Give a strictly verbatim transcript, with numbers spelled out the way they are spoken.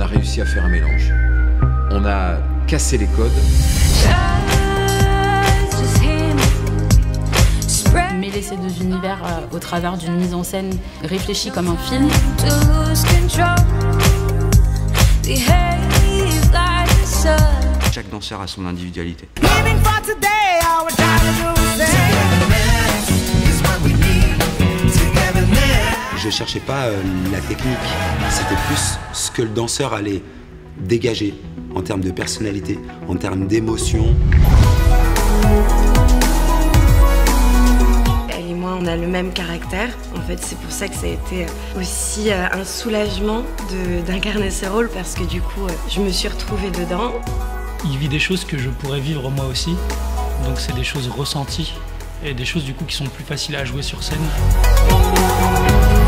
réussi à faire un mélange. On a cassé les codes. Mêler ces deux univers euh, au travers d'une mise en scène réfléchie comme un film. Chaque danseur a son individualité. Je cherchais pas euh, la technique, c'était plus ce que le danseur allait dégager en termes de personnalité, en termes d'émotion. Elle et moi, on a le même caractère. En fait, c'est pour ça que ça a été aussi euh, un soulagement d'incarner ce rôle parce que du coup, euh, je me suis retrouvée dedans. Il vit des choses que je pourrais vivre moi aussi, donc c'est des choses ressenties et des choses du coup qui sont plus faciles à jouer sur scène.